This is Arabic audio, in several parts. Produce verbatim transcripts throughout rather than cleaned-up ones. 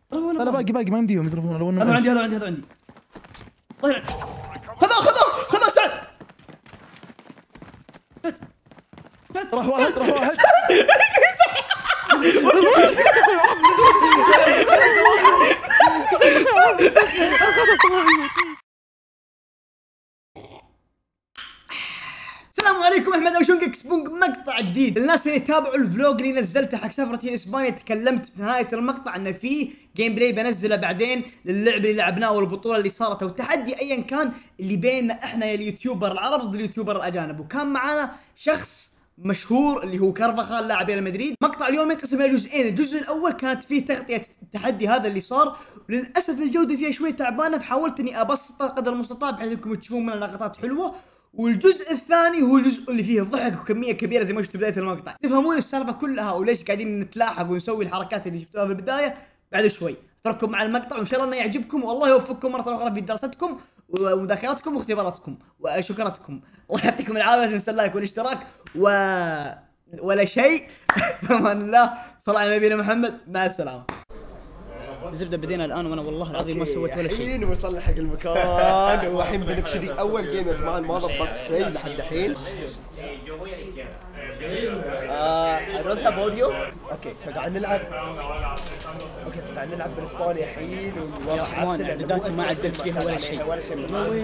انا باقي باقي ما يمديهم يضربون لو انه هذا عندي هذا عندي هذا عندي طيب خذوه خذوه خذوه سعد. راح واحد راح واحد. السلام عليكم، احمد اوشونك سبونج مقطع جديد. الناس اللي يتابعوا الفلوج اللي نزلته حق سفرتي اسبانيا تكلمت في نهايه المقطع انه في جيم بلاي بنزله بعدين للعب اللي لعبناه والبطوله اللي صارت والتحدي ايا كان اللي بيننا احنا يا اليوتيوبر العرب ضد اليوتيوبر الاجانب، وكان معانا شخص مشهور اللي هو كارفاخال لاعب ريال مدريد. مقطع اليوم ينقسم الى جزئين، الجزء الاول كانت فيه تغطيه التحدي هذا اللي صار، وللاسف الجوده فيها شوي تعبانه، فحاولت اني ابسطها قدر المستطاع بحيث انكم تشوفون منها لقطات حلوه. والجزء الثاني هو الجزء اللي فيه ضحك وكميه كبيره زي ما شفتوا بدايه المقطع، تفهمون السالفه كلها وليش قاعدين نتلاحق ونسوي الحركات اللي شفتوها في البدايه بعد شوي. اترككم مع المقطع وان شاء الله انه يعجبكم، والله يوفقكم مره اخرى في دراستكم ومذاكرتكم واختباراتكم وشكراتكم. الله يعطيكم العافيه، لا تنسوا اللايك والاشتراك و ولا شيء. بامان الله، صلى على نبينا محمد، مع السلامه. الزبده بدينا الان وانا والله العظيم ما سويت ولا شيء. الحين وصلنا حق المكان والحين بنبتدي اول جيم يا جماعه. ما ضبطت شيء لحد الحين. اي دونت هاف اوديو. اوكي فقاعد نلعب. اوكي فقاعد نلعب بالاسباني الحين والوضع عفسه اعداداتي ما عدلت فيها ولا شيء ولا شيء.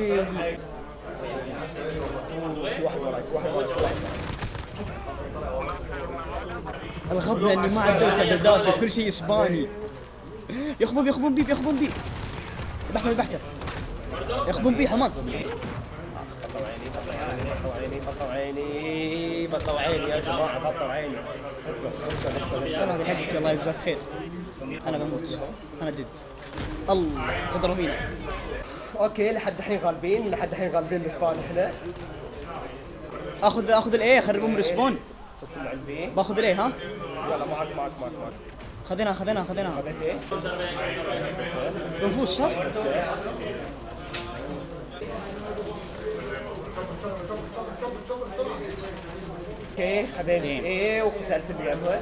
في واحد وراي في واحد وراي في واحد. الغبنه اني ما عدلت اعداداتي كل شيء اسباني. ياخذون ياخذون بي ياخذون بي بحثه بحثه ياخذون بي حماد. بطوا عيني بطوا عيني بطوا عيني يا جماعه بطوا عيني. ليتس جو ليتس جو ليتس جو. هذه حقتي الله يجزاك خير. انا بموت انا دد. الله اضرب فينا. اوكي لحد الحين غالبين لحد الحين غالبين الاسبان احنا. اخذ اخذ الايه خربهم ريسبون. صرتوا مع البي. باخذ الايه ها. يلا معك معك معك معك. خذينا خذينا خذينا. خذيت ايه؟ بنفوز صح؟ اوكي خذيت ايه وقتلت اللي يبغى.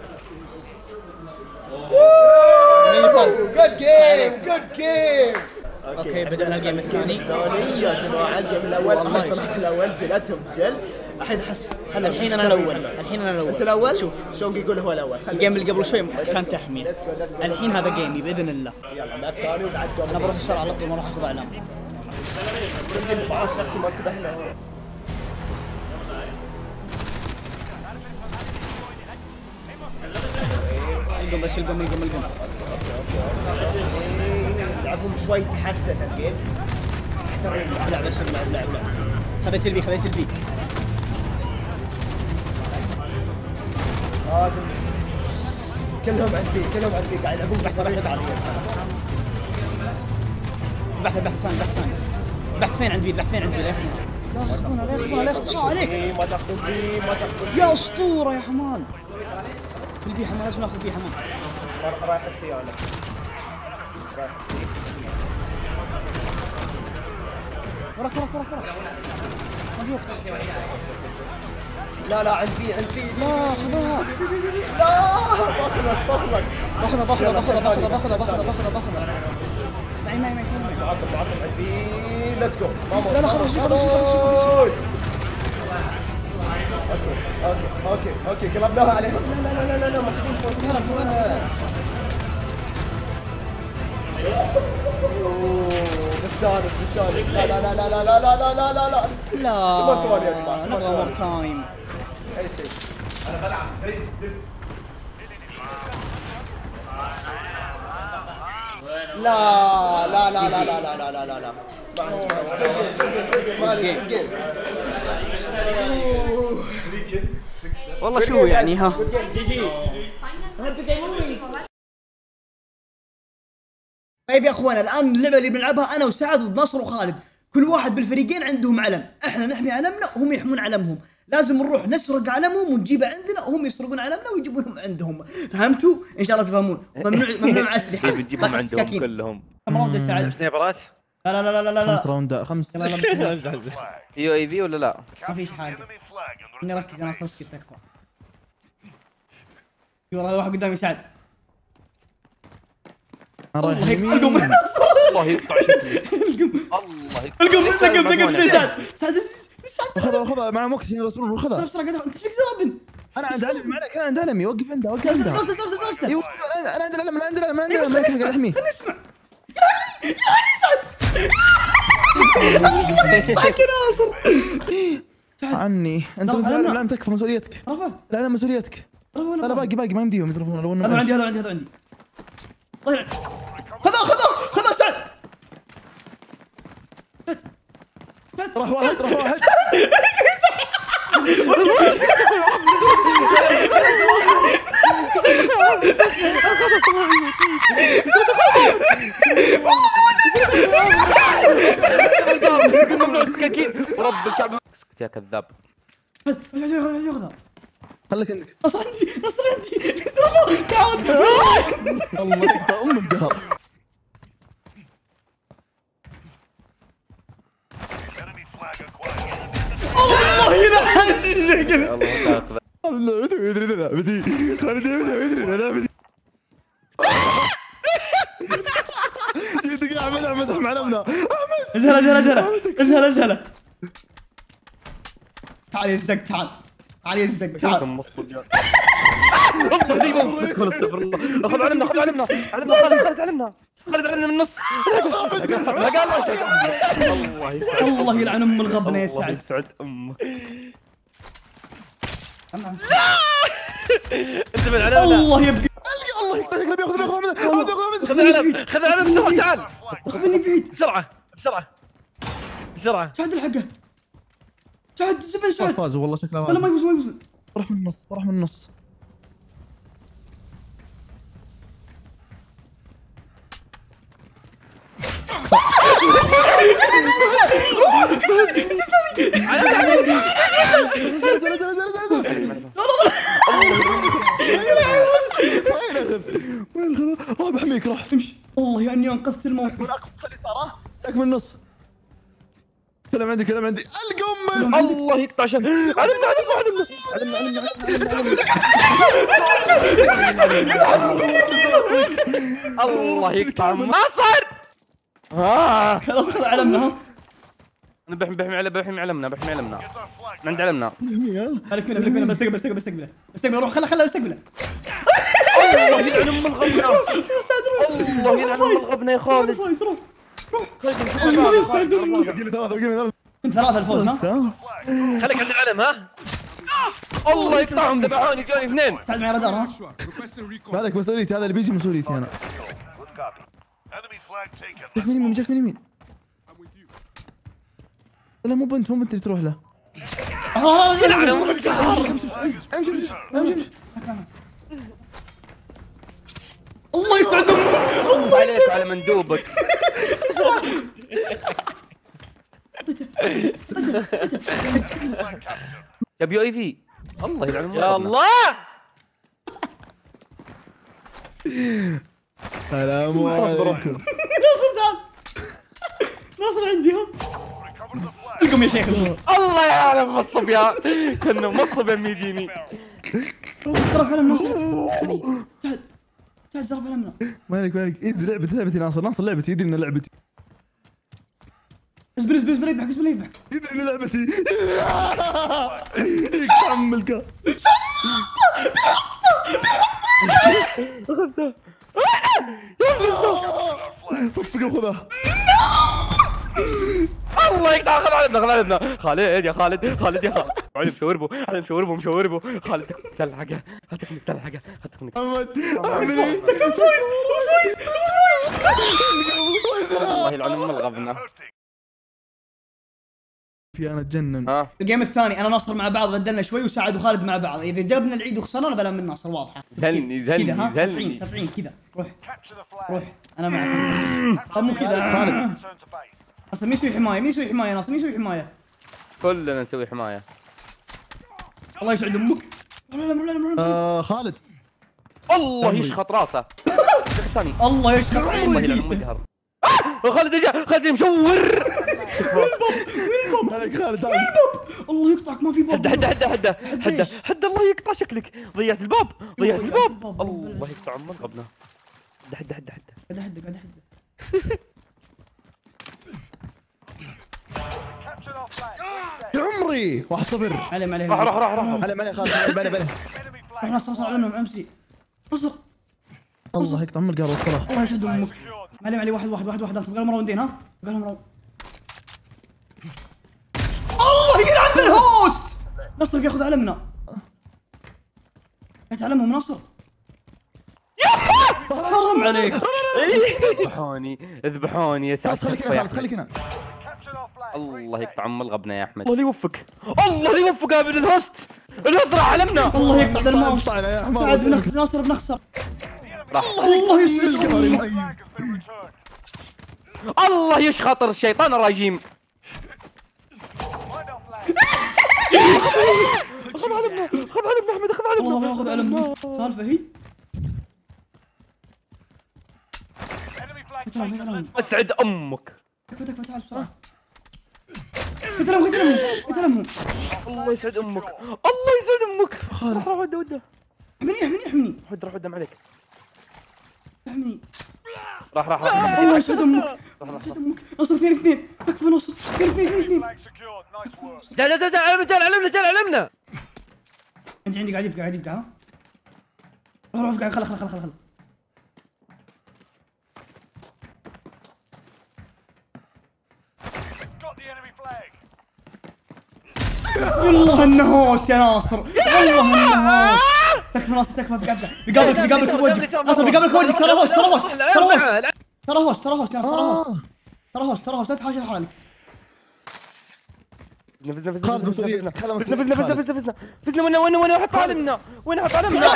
جود جيم جود جيم. اوكي بدأنا الجيم الثاني. يا جماعه الجيم الاول والله الاول جلتهم جل. الحين احس الحين انا الاول الحين انا الاول انت الاول؟ شوف شلون يقول هو الاول. الجيم اللي قبل شوي كان تحمية، الحين هذا جيمي باذن الله. يلا لعب ثاني وبعد دوم. انا بروح السرعه على طول ما راح اخذ اعلام. اللي معاه شخص ما انتبه له. القم بس القم القم القم. لعبهم شوي تحسن الجيم. احترم لا بس العب لعب لعب. خذيت البي خذيت البي. لازم كلهم عندي كلهم عندي قاعد يلعبون بحث بحث بعض. بحث بحث ثاني بحث ثاني بحث اثنين عند بي بحثين عند بي. لا ياخذونه لا ياخذونه لا ياخذونه عليك. ما تاخذون بي ما تاخذون. يا اسطوره يا حمان. في البي حمان لازم ناخذ بي حمان. رايح بسي انا رايح بسي. وراك وراك وراك وراك ما في وقت. لا لا عند بي عند بي. لا خذوها. لا باخذك باخذك باخذها باخذها باخذها باخذها باخذها باخذها باخذها باخذها معي معي معي معاكم معاكم عند بي. ليتس جو. لا لا خلاص خلاص. اوكي اوكي اوكي اوكي قلبناها عليهم. لا لا لا لا لا ماخذين بوينت. بالسادس بالسادس. لا لا لا لا لا لا لا لا لا لا لا ثمان ثواني يا جماعه. نبغى مور تايم. اي شيء. انا بلعب زي الزفت. لا لا لا لا لا لا لا لا لا لا معلش جيم. والله شو يعني ها. طيب يا اخوان، الان اللعبه اللي بنلعبها انا وسعد ضد ناصر وخالد، كل واحد بالفريقين عندهم علم، احنا نحمي علمنا وهم يحمون علمهم، لازم نروح نسرق علمهم ونجيبه عندنا وهم يسرقون علمنا ويجيبونهم عندهم، فهمتوا؟ ان شاء الله تفهمون. ممنوع ممنوع اسلحه. بنجيبهم عندهم كلهم. كم راوند يا سعد؟ سنايبرات؟ لا لا لا لا لا خمس راوندات خمس. لا لا يو اي في ولا لا؟ ما فيش حاجه. اني ركز انا اصلا اسكت تكفى. والله هذا واحد قدامي سعد. انا رايح الله يمين. القم الله يقطع شكلي. القم الله يقطع القم القم القم سعد سعد سعد خذها خذها مع وقت هنا يصبرون بسرعه خذها. بسرعه قاعد انت ايش فيك ذابن؟ انا عند علمي ما عليك انا عند علمي وقف عنده وقف عنده. صرفته صرفته صرفته ايوه انا عند العلم انا عند العلم انا عند العلم انا قاعد احميه. خليني اسمع يا علي يا علي سعد يقطعك يا ناصر عني انت ضغط على العلم تكفى مسؤوليتك. رفع العلم مسؤوليتك. رفع انا باقي باقي ما يمديهم يضربون لو هذا انه عندي هذا عندي هذا عندي الله يلعن خذها خذها خذها سعد راح واحد راح واحد. ورب الكعب اسكت يا كذاب. ياخذها خليك عندك. نصر عندي نصر عندي اضربه تعال الله يقطع ام القهر. الله يلعنك الله تاخذ. خالد يدري لا بدي خالد يدري لا بدي. جيت قاعد اعمل احمد احمد علمنا احمد. ازهله ازهله ازهله ازهله ازهله تعال يا زق تعال تعال يا زق تعال والله لي موت. استغفر الله. خذ علمنا خذ علمنا علمنا خالد علمنا خالد علمنا من النص. ما قال له شيء. الله يسعد الله يلعن ام الغبنه يا الله سعد يسعد امه. أما- انت من علمنا. الله يبقى الله يقطع يقرب ياخذ ياخذ ياخذ خذ علم خذ علم بسرعه تعال خذني بعيد بسرعه بسرعه بسرعه. سعد الحقه سعد زبن سعد فازوا والله شكله لا لا ما يفوز ما يفوز راح من النص راح من النص. وين الخذ؟ روح بحميك روح. امشي والله يا اني انقذت الموقف من اقصى اليسار ها؟ جاك من النص. كلام عندي كلام عندي القمه. الله يقطع شر. علمنا علمنا علمنا علمنا علمنا علمنا. الله يقطع ناصر. ها خلاص خذ علمنا ها انا بحمي بحمي على بحمي علمنا بحمي علمنا عند علمنا. مالك منه مالك منه بستقبل بستقبل بستقبله بستقبله روح خله خله بستقبله الله يلعن ام الغبنه. الله يلعن ام الغبنه يا خالد. فايز روح روح الله يسعد باقي لي ثلاثه باقي لي ثلاثه. انت ثلاثة الفوز ها خليك عند العلم ها. الله يقطعهم ذبحوني جوني اثنين. تعال معي رادار ها مالك مسؤوليتي هذا اللي بيجي مسؤوليتي انا. جاك من يمين جاك من يمين. لا مو بنت مو بنت اللي تروح له. يلعن ام القهر. امشي امشي امشي. الله يسعد امك الله عليك على مندوبك. يا بيو اي في. الله يلعن يا الله. السلام عليكم. ناصر تعال ناصر عندي ها القم يا شيخ الله يعلم الصبيان كنا مصب يم يجيني. زرف علم ناصر تعال تعال زرف علمنا مالك مالك ايه لعبتي لعبتي ناصر ناصر لعبتي يدري ان لعبتي. اصبر اصبر اصبر يذبحك اصبر يذبحك يدري ان لعبتي. يكمل صفق وخذها. الله يقطع خذ علمنا خذ علمنا خالد يا خالد خالد يا خالد. علي مشوربه علي مشوربه مشوربه خالد تلحقه هاتك تلحقه هاتك محمد الله يلعن ام الغبنه. في انا اتجنن. ها الجيم الثاني انا ناصر مع بعض بدلنا شوي وسعد وخالد مع بعض اذا جبنا العيد وخسرنا بلا من ناصر واضحه زلني زلني كذا ها زلني. تطعيم تطعيم كذا روح روح انا معك طب مو كذا خالد اصلا مين يسوي حمايه مين يسوي حمايه ناصر مين يسوي حمايه كلنا نسوي حمايه. الله يسعد امك لا لا لا لا آه خالد الله يشخط راسه. الثاني الله يشكر الله يلعن ام عيني القهر. خالد اجا خالد مشور. مالك خالد تعال. الله يقطعك ما في باب هدا هدا هدا هدا هدا هدا الله يقطع شكلك ضيعت الباب ضيعت الباب. الله يقطع ام الغبنه. حد حد حد قاعد احده قاعد احده. يا عمري واحد صفر. علي علي راح راح راح راح علي مالي خلاص بلا بلا. روح نصر نصر على منهم امسي. نصر الله يقطع عمر قال الصلاة. الله يسعد امك. علي علي واحد واحد واحد واحد بقى لهم راوندين ها؟ بقى لهم راوند. الله يلعن بالهوست. نصر بياخذ علمنا. يتعلمهم نصر. حرام عليك. اذبحوني اذبحوني يا سعد. خليك هنا خليك هنا. الله يقطع عم الغبنة يا احمد. الله يوفقك الله يوفقك يا ابن الهوست. الهوست راح علمنا. الله يقطع درماوس. يا بعد حمار. بنخسر ناصر بنخسر. راح الله يسعدك. الله يشخطر الشيطان الرجيم. خذ علمنا خذ علمنا احمد خذ علمنا. والله باخذ علم. سالفه هي. قتلهم قتلهم اسعد امك. تكفى تكفى تعال بسرعه. قتلهم قتلهم قتلهم. الله يسعد امك الله يسعد امك. خالد. روح وده وده. احمني احمني احمني روح روح قدام عليك. احمني. راح راح راح. الله يسعد امك. يسعد امك. نصر اثنين اثنين. تكفى نصر. اثنين اثنين اثنين اثنين. جال جال جال علمنا جال علمنا جال علمنا. عندي عندي قاعد يفقع قاعد يفقع ها. روح روح افقع خله خله خله خله. والله انه هوست يا ناصر. والله انه هوست. تكفى ناصر تكفى افقع افقع. بيقابلك بيقابلك بوجهك. ناصر بيقابلك بوجهك. ترى هوست ترى هوست ترى هوست ترى هوست ترى هوست يا ناصر ترى هوست. ترى هوست ترى هوست لا تحاشر حالك. فزنا فزنا خالد فزنا مسؤولية. فزنا هذا فزنا مسؤولية. فزنا فزنا فزنا فزنا وين وين وين حط علمنا وين حط علمنا.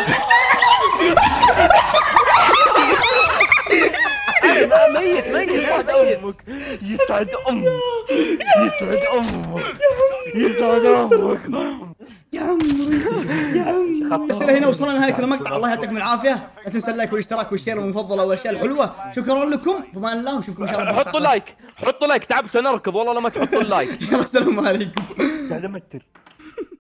ميت ميت يسعد امك يسعد امك يسعد امك يسعد امك يا عمري يا عمري. بس الى هنا وصلنا لنهايه المقطع. الله يعطيكم العافيه. لا تنسى اللايك والاشتراك والشير المفضله والاشياء الحلوه. شكرا لكم بمان الله ونشوفكم ان شاء الله. حطوا لايك حطوا لايك تعبت نركض والله لما تحطوا اللايك. يلا السلام عليكم. قاعد امثل.